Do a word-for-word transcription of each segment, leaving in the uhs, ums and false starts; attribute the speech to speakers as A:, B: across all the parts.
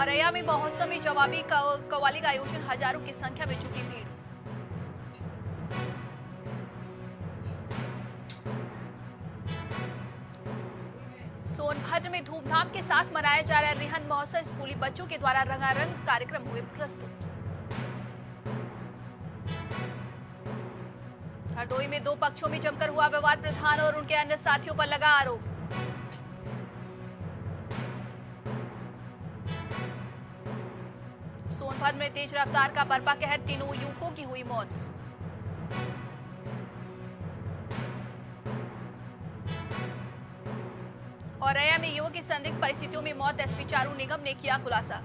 A: औरैया में महोत्सव में जवाबी कव्वाली का आयोजन, हजारों की संख्या में जुटी भीड़। सोनभद्र में धूमधाम के साथ मनाया जा रहा है रिहन महोत्सव, स्कूली बच्चों के द्वारा रंगारंग कार्यक्रम हुए प्रस्तुत। हरदोई में दो पक्षों में जमकर हुआ विवाद, प्रधान और उनके अन्य साथियों पर लगा आरोप। सोनभद्र में तेज रफ्तार का बरपा कहर, तीनों युवकों की हुई मौत। औरैया में युवक की संदिग्ध परिस्थितियों में मौत, एसपी चारू निगम ने किया खुलासा।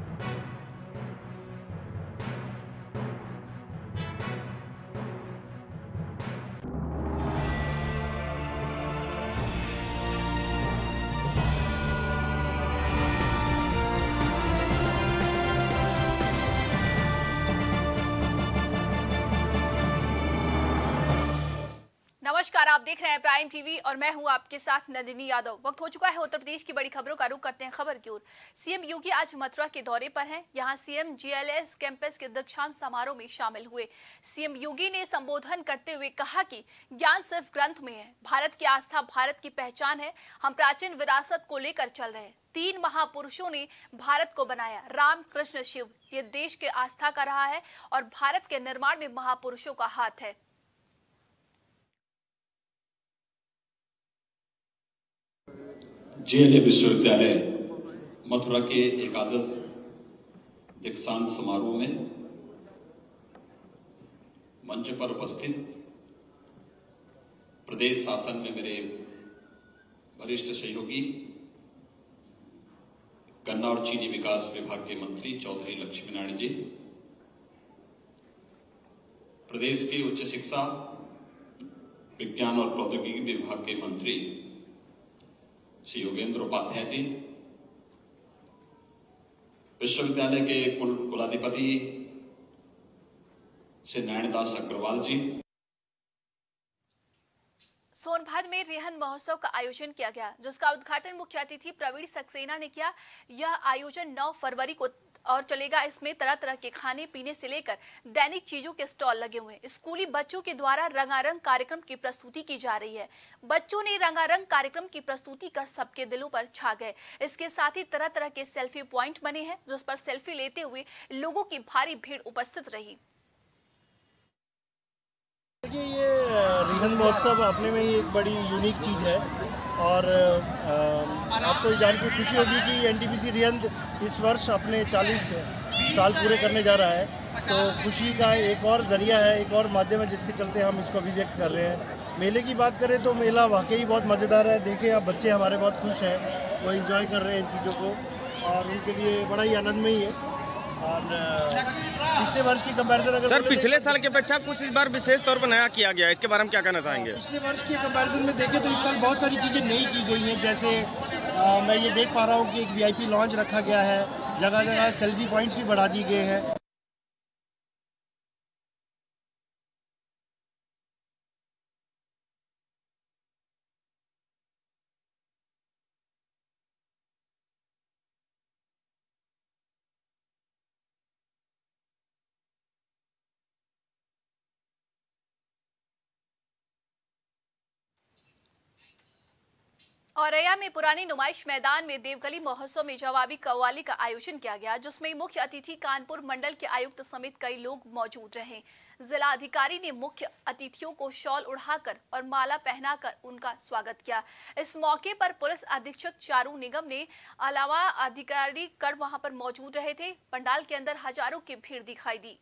A: नमस्कार, आप देख रहे हैं प्राइम टीवी और मैं हूं आपके साथ नंदिनी यादव। वक्त हो चुका है उत्तर प्रदेश की बड़ी खबरों का रुख करते हैं खबर की ओर। सीएम योगी आज मथुरा के दौरे पर हैं। यहां सीएम जीएलएस कैंपस के दीक्षांत समारोह में शामिल हुए। सीएम योगी ने संबोधन करते हुए कहा कि ज्ञान सिर्फ ग्रंथ में है, भारत की आस्था भारत की पहचान है। हम प्राचीन विरासत को लेकर चल रहे हैं। तीन महापुरुषों ने भारत को बनाया, राम कृष्ण शिव। ये देश के आस्था का रहा है और भारत के निर्माण में महापुरुषों का हाथ है।
B: जेएलए विश्वविद्यालय मथुरा के एकादश दीक्षांत समारोह में मंच पर उपस्थित प्रदेश शासन में मेरे वरिष्ठ सहयोगी, गन्ना और चीनी विकास विभाग के मंत्री चौधरी लक्ष्मी नारायण जी, प्रदेश के उच्च शिक्षा विज्ञान और प्रौद्योगिकी विभाग के मंत्री श्री योगेंद्र उपाध्याय जी, विश्वविद्यालय के कुल कुलाधिपति श्री नयनदास अग्रवाल जी।
A: सोनभद्र में रिहन महोत्सव का आयोजन किया गया, जिसका उद्घाटन मुख्य अतिथि प्रवीण सक्सेना ने किया। यह आयोजन नौ फरवरी को और चलेगा। इसमें तरह तरह के खाने पीने से लेकर दैनिक चीजों के स्टॉल लगे हुए हैं। स्कूली बच्चों के द्वारा रंगारंग कार्यक्रम की प्रस्तुति की जा रही है। बच्चों ने रंगारंग कार्यक्रम की प्रस्तुति कर सबके दिलों पर छा गए। इसके साथ ही तरह तरह के सेल्फी पॉइंट बने हैं, जिस पर सेल्फी लेते हुए लोगों की भारी भीड़ उपस्थित रही।
C: देखिए, ये रिहन महोत्सव अपने में ही एक बड़ी यूनिक चीज़ है और आपको ये जान के खुशी होगी कि एनटीपीसी रिहन इस वर्ष अपने चालीस साल पूरे करने जा रहा है। तो खुशी का एक और जरिया है, एक और माध्यम है जिसके चलते हम इसको अभिव्यक्त कर रहे हैं। मेले की बात करें तो मेला वाकई बहुत मज़ेदार है। देखिए, अब बच्चे हमारे बहुत खुश हैं, वो एंजॉय कर रहे हैं इन चीज़ों को और उनके लिए बड़ा ही आनंदमयी है। और पिछले वर्ष की कंपैरिजन अगर
D: सर पिछले साल की अपेक्षा कुछ इस बार विशेष तौर पर नया किया गया है, इसके बारे में क्या कहना चाहेंगे?
C: पिछले वर्ष की कंपैरिजन में देखें तो इस साल बहुत सारी चीज़ें नई की गई हैं। जैसे आ, मैं ये देख पा रहा हूँ कि एक वीआईपी लॉन्च रखा गया है, जगह जगह सेल्फी पॉइंट्स भी बढ़ा दिए गए हैं।
A: औरैया में पुरानी नुमाइश मैदान में देवगली महोत्सव में जवाबी कव्वाली का आयोजन किया गया, जिसमें मुख्य अतिथि कानपुर मंडल के आयुक्त समेत कई लोग मौजूद रहे। जिला अधिकारी ने मुख्य अतिथियों को शॉल उड़ाकर और माला पहनाकर उनका स्वागत किया। इस मौके पर पुलिस अधीक्षक चारू निगम ने अलावा अधिकारी कर वहां पर मौजूद रहे थे। पंडाल के अंदर हजारों की भीड़ दिखाई दी।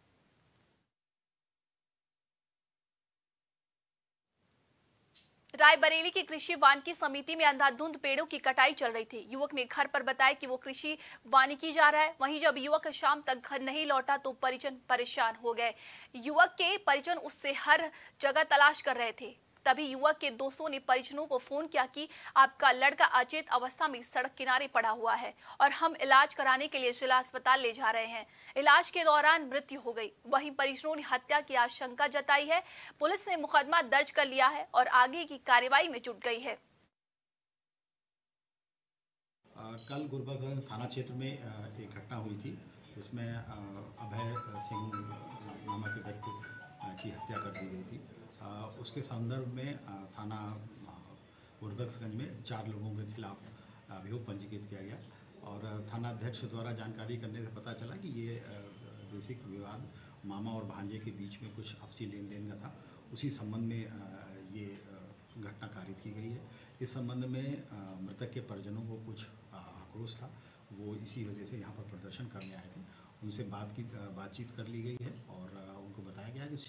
A: रायबरेली की कृषि वानिकी समिति में अंधाधुंध पेड़ों की कटाई चल रही थी। युवक ने घर पर बताया कि वो कृषि वानिकी जा रहा है। वहीं जब युवक शाम तक घर नहीं लौटा तो परिजन परेशान हो गए। युवक के परिजन उससे हर जगह तलाश कर रहे थे। तभी युवक के दोस्तों ने परिजनों को फोन किया कि आपका लड़का अचेत अवस्था में सड़क किनारे पड़ा हुआ है और हम इलाज कराने के लिए जिला अस्पताल ले जा रहे हैं। इलाज के दौरान मृत्यु हो गई। वहीं परिजनों ने हत्या की आशंका जताई है। पुलिस ने मुकदमा दर्ज कर लिया है और आगे की कार्रवाई में जुट गई है।
E: कल गुरबख्शगंज थाना क्षेत्र में एक घटना हुई थी जिसमें अभय सिंह नामक के व्यक्ति की हत्या कर दी गई थी। उसके संदर्भ में थाना गुरबख्शगंज में चार लोगों के खिलाफ अभियोग पंजीकृत किया गया और थाना अध्यक्ष द्वारा जानकारी करने से पता चला कि ये बेसिक विवाद मामा और भांजे के बीच में कुछ आपसी लेन देन का था। उसी संबंध में ये घटना कारित की गई है। इस संबंध में मृतक के परिजनों को कुछ आक्रोश था, वो इसी वजह से यहाँ पर प्रदर्शन करने आए थे। उनसे बात की बातचीत कर ली गई है और उनको बताया गया कि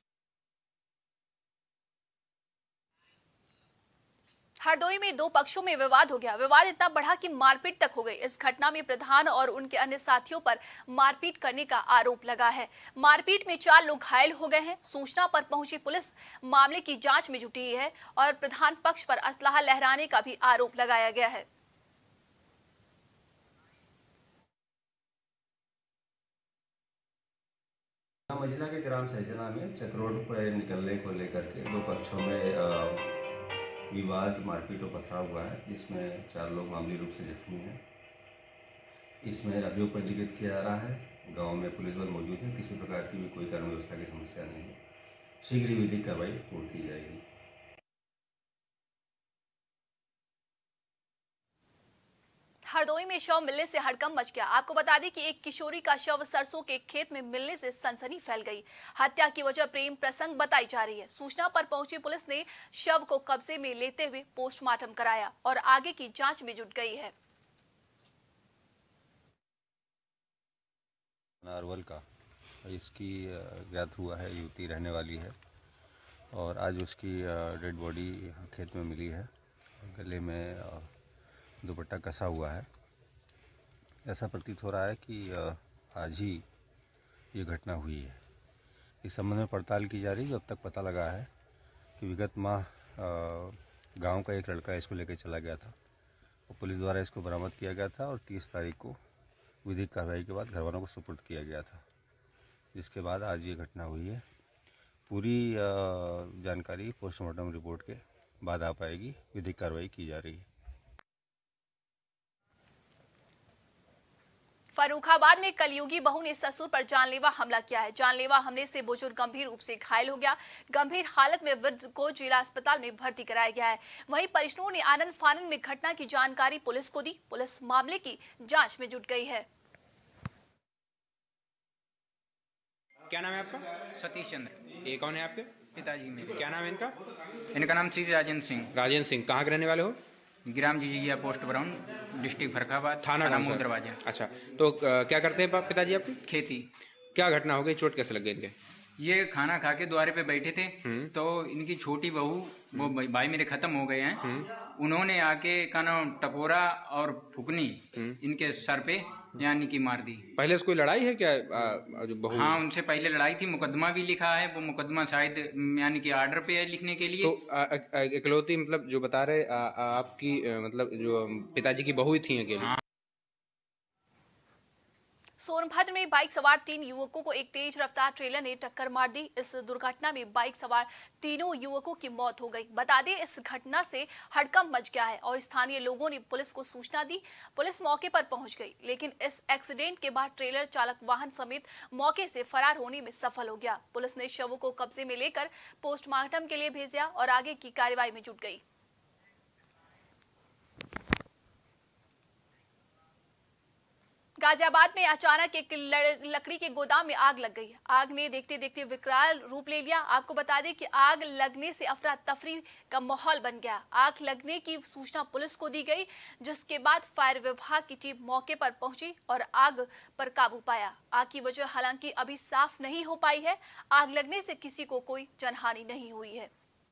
A: हरदोई में दो पक्षों में विवाद हो गया। विवाद इतना बढ़ा कि मारपीट तक हो गई। इस घटना में प्रधान और उनके अन्य साथियों पर मारपीट करने का आरोप लगा है। मारपीट में चार लोग घायल हो गए हैं। सूचना पर पहुंची पुलिस मामले की जांच में जुटी है और प्रधान पक्ष पर असलाह लहराने का भी आरोप लगाया गया है।
F: मजिला के ग्राम सहजना में चक्रोड पर निकलने को लेकर के दो पक्षों में विवाद, मारपीट और पथराव हुआ है, जिसमें चार लोग मामूली रूप से जख्मी हैं। इसमें अभियोग पंजीकृत किया जा रहा है। गांव में पुलिस बल मौजूद है। किसी प्रकार की भी कोई कानून व्यवस्था की समस्या नहीं है। शीघ्र ही विधिक कार्रवाई पूर्ण की जाएगी।
A: हरदोई में शव मिलने से हड़कंप मच गया। आपको बता दें कि एक किशोरी का शव सरसों के खेत में मिलने से सनसनी फैल गई। हत्या की वजह प्रेम प्रसंग बताई जा रही है। सूचना पर पहुंची पुलिस ने शव को कब्जे में लेते हुए पोस्टमार्टम कराया और आगे की जांच में जुट गई है।
F: अरवल का इसकी ज्ञात हुआ है, युवती रहने वाली है और आज उसकी डेड बॉडी खेत में मिली है। गले में दुपट्टा कसा हुआ है। ऐसा प्रतीत हो रहा है कि आज ही ये घटना हुई है। इस संबंध में पड़ताल की जा रही है। अब तक पता लगा है कि विगत माह गांव का एक लड़का इसको लेकर चला गया था और पुलिस द्वारा इसको बरामद किया गया था और तीस तारीख को विधिक कार्रवाई के बाद घरवालों को सुपुर्द किया गया था, जिसके बाद आज ये घटना हुई है। पूरी जानकारी पोस्टमार्टम रिपोर्ट के बाद आ पाएगी। विधिक कार्रवाई की जा रही है।
A: फर्रुखाबाद में कलयुगी बहू ने ससुर पर जानलेवा हमला किया है। जानलेवा हमले से बुजुर्ग गंभीर रूप से घायल हो गया। गंभीर हालत में वृद्ध को जिला अस्पताल में भर्ती कराया गया है। वहीं परिजनों ने आनंद फानन में घटना की जानकारी पुलिस को दी। पुलिस मामले की जांच में जुट गई है।
G: क्या नाम है आपका?
H: सतीश चंद्र।
G: ये कौन है आपके?
H: पिताजी मेरे।
G: क्या नाम है इनका?
H: इनका नाम श्री राजेंद्र सिंह।
G: राजेंद्र सिंह। कहाँ के रहने वाले हो?
H: ग्राम जिजिया पोस्ट ब्राउन, डिस्ट्रिक्ट फर्रुखाबाद,
G: थाना
H: मूल दरवाजा।
G: अच्छा, तो क्या करते हैं पिताजी आपके?
H: खेती।
G: क्या घटना हो गई? चोट कैसे लग गई इनके?
H: ये खाना खा के द्वारे पे बैठे थे तो इनकी छोटी बहू, वो भाई मेरे खत्म हो गए हैं, उन्होंने आके का नाम टकोरा और फुकनी इनके सर पे यानी कि मार दी।
G: पहले से कोई लड़ाई है क्या? जो बहू?
H: हाँ, उनसे पहले लड़ाई थी। मुकदमा भी लिखा है। वो मुकदमा शायद यानी कि आर्डर पे है लिखने के लिए।
G: तो इकलौती मतलब जो बता रहे आ, आ, आपकी मतलब जो पिताजी की बहू थी अकेली? हाँ।
A: सोनभद्र में बाइक सवार तीन युवकों को एक तेज रफ्तार ट्रेलर ने टक्कर मार दी। इस दुर्घटना में बाइक सवार तीनों युवकों की मौत हो गई। बता दें, इस घटना से हड़कंप मच गया है और स्थानीय लोगों ने पुलिस को सूचना दी। पुलिस मौके पर पहुंच गई, लेकिन इस एक्सीडेंट के बाद ट्रेलर चालक वाहन समेत मौके से फरार होने में सफल हो गया। पुलिस ने शवों को कब्जे में लेकर पोस्टमार्टम के लिए भेजा और आगे की कार्रवाई में जुट गई। गाजियाबाद में अचानक एक लकड़ी के गोदाम में आग लग गई। आग ने देखते देखते विकराल रूप ले लिया। आपको बता दें कि आग लगने से अफरा तफरी का माहौल बन गया। आग लगने की सूचना पुलिस को दी गई, जिसके बाद फायर विभाग की टीम मौके पर पहुंची और आग पर काबू पाया। आग की वजह हालांकि अभी साफ नहीं हो पाई है। आग लगने से किसी को कोई जनहानि नहीं हुई है।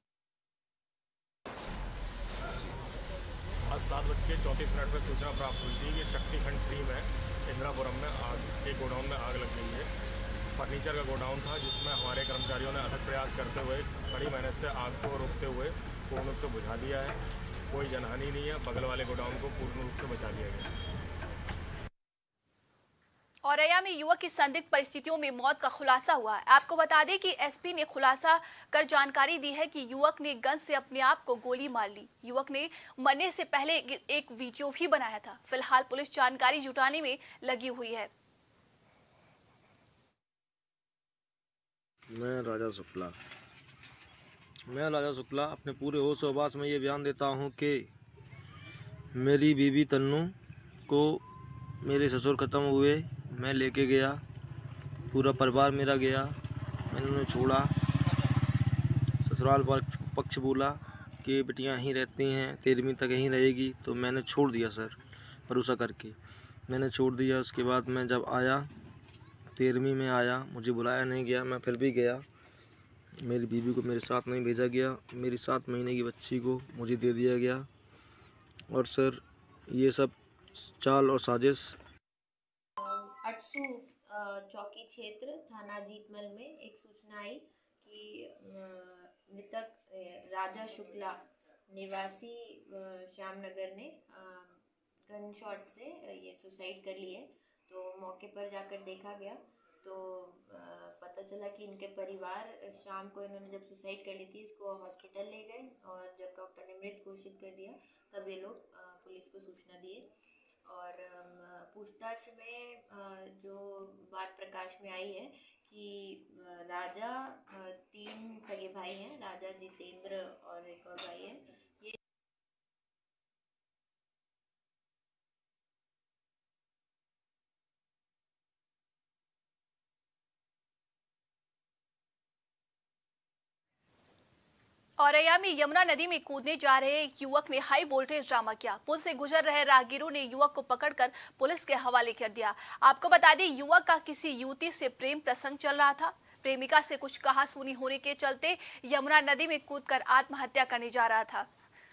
I: आज सात बज के चौंतीस मिनट पर सूचना प्राप्त हुई थी कि शक्तिखंड थ्री में इंदिरापुरम में आग के गोडाउन में आग लग गई है। फर्नीचर का गोडाउन था, जिसमें हमारे कर्मचारियों ने अथक प्रयास करते हुए बड़ी मेहनत से आग को रोकते हुए पूर्ण रूप से बुझा दिया है। कोई जनहानि नहीं है। बगल वाले गोडाउन को पूर्ण रूप से बचा दिया गया।
A: औरैया में युवक की संदिग्ध परिस्थितियों में मौत का खुलासा हुआ है। आपको बता दें कि एसपी ने खुलासा कर जानकारी दी है कि युवक ने गन से अपने आप को गोली मार ली। युवक ने मरने से पहले एक वीडियो भी बनाया था। फिलहाल पुलिस जानकारी जुटाने में लगी हुई है।
J: मैं राजा शुक्ला मैं राजा शुक्ला अपने पूरे होश और आवास में ये बयान देता हूँ कि मेरी बीवी तन्नू को मेरे ससुर ख़त्म हुए, मैं लेके गया, पूरा परिवार मेरा गया, मैंने उन्हें छोड़ा। ससुराल पक्ष बोला कि बेटियाँ यहीं रहती हैं, तेरहवीं तक यहीं रहेगी, तो मैंने छोड़ दिया सर, भरोसा करके मैंने छोड़ दिया। उसके बाद मैं जब आया, तेरहवीं में आया, मुझे बुलाया नहीं गया, मैं फिर भी गया। मेरी बीवी को मेरे साथ नहीं भेजा गया, मेरी सात महीने की बच्ची को मुझे दे दिया गया। और सर ये सब चाल और साजिश।
K: अटसू चौकी क्षेत्र थाना जीतमल में एक सूचना आई कि मृतक राजा शुक्ला निवासी श्यामनगर ने गन शॉट से ये सुसाइड कर ली है। तो मौके पर जाकर देखा गया तो पता चला कि इनके परिवार शाम को इन्होंने जब सुसाइड कर ली थी, इसको हॉस्पिटल ले गए और जब डॉक्टर ने मृत घोषित कर दिया तब ये लोग पुलिस को सूचना दिए। और पूछताछ में जो बात प्रकाश में आई है कि राजा तीन सगे भाई हैं, राजा, जितेंद्र और एक और भाई है। ये
A: औरैया में यमुना नदी में कूदने जा रहे एक युवक ने हाई वोल्टेज ड्रामा किया। पुल से गुजर रहे राहगीरों ने युवक को पकड़कर पुलिस के हवाले कर दिया। आपको बता दें, युवक का किसी युवती से प्रेम प्रसंग चल रहा था। प्रेमिका से कुछ कहा सुनी होने के चलते यमुना नदी में कूदकर आत्महत्या करने जा रहा था।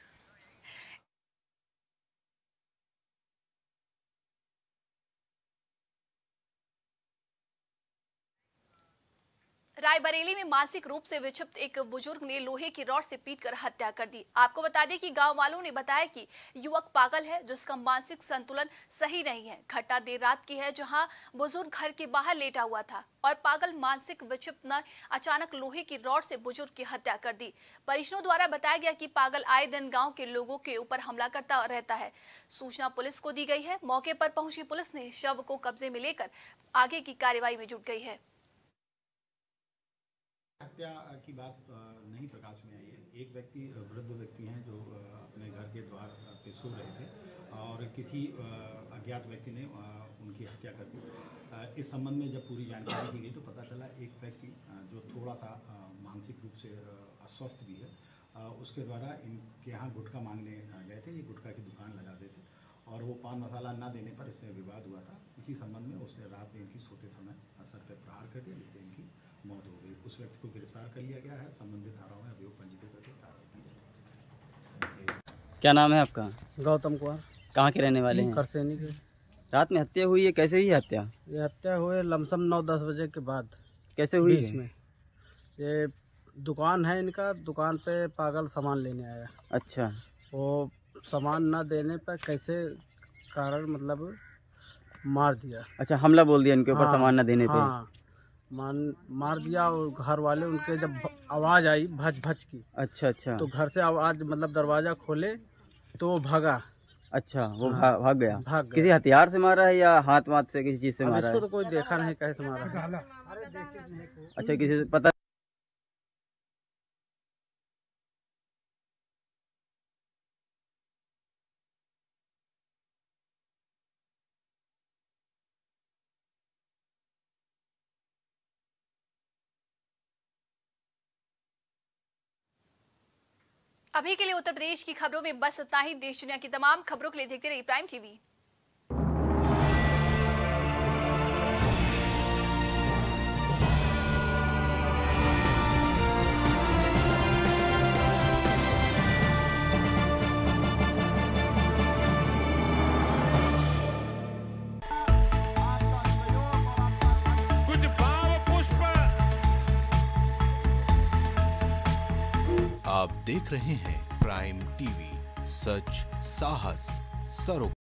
A: रायबरेली में मानसिक रूप से विक्षिप्त एक बुजुर्ग ने लोहे की रॉड से पीटकर हत्या कर दी। आपको बता दें कि गांव वालों ने बताया कि युवक पागल है, जिसका मानसिक संतुलन सही नहीं है। घटना देर रात की है, जहां बुजुर्ग घर के बाहर लेटा हुआ था और पागल मानसिक विक्षिप्त ने अचानक लोहे की रॉड से बुजुर्ग की हत्या कर दी। परिजनों द्वारा बताया गया कि पागल आए दिन गाँव के लोगों के ऊपर हमला करता रहता है। सूचना पुलिस को दी गई है। मौके पर पहुंची पुलिस ने शव को कब्जे में लेकर आगे की कार्यवाही में जुट गई है।
E: हत्या की बात नहीं प्रकाश में आई है। एक व्यक्ति वृद्ध व्यक्ति हैं जो अपने घर के द्वार पे सो रहे थे और किसी अज्ञात व्यक्ति ने उनकी हत्या कर दी। इस संबंध में जब पूरी जानकारी दी गई तो पता चला एक व्यक्ति जो थोड़ा सा मानसिक रूप से अस्वस्थ भी है, उसके द्वारा इनके यहाँ गुटखा मांगने गए थे। ये गुटखा की दुकान लगाते थे और वो पान मसाला न देने पर इसमें विवाद हुआ था। इसी संबंध में उसने रात में इनकी सोते समय सर पर प्रहार कर दिया, जिससे इनकी मौत हो गई। उस व्यक्ति को गिरफ्तार कर लिया गया है। संबंधित धाराओं में अभियोग पंजीकृत करके कार्रवाई की जाएगी।
L: क्या नाम है आपका?
M: गौतम कुमार।
L: कहाँ के रहने वाले हैं?
M: करसेनी के।
L: रात में हत्या हुई है, कैसे हुई हत्या?
M: ये हत्या हुई लमसम नौ दस बजे के बाद।
L: कैसे हुई
M: बीच में ये दुकान है इनका, दुकान पे पागल सामान लेने आया।
L: अच्छा।
M: वो सामान ना देने पर कैसे कारण मतलब मार दिया।
L: अच्छा, हमला बोल दिया इनके ऊपर। हाँ, सामान ना देने पे।
M: हाँ, मान मार दिया। और घर वाले उनके जब आवाज़ आई भज भज की।
L: अच्छा अच्छा।
M: तो घर से आवाज़ मतलब दरवाज़ा खोले तो वो भागा।
L: अच्छा, वो हाँ, भाग गया।
M: भाग गया।
L: किसी हथियार से मारा है या हाथ वाथ से किसी चीज़ से मारा है?
M: इसको तो कोई देखा नहीं कैसे मारा है।
L: अच्छा, किसी से पता?
A: अभी के लिए उत्तर प्रदेश की खबरों में बस इतना ही। देश दुनिया की तमाम खबरों के लिए देखते रहिए प्राइम टीवी।
N: कुछ भाव पुष्प।
O: आप देख रहे हैं प्राइम टीवी, सच साहस सरोकार।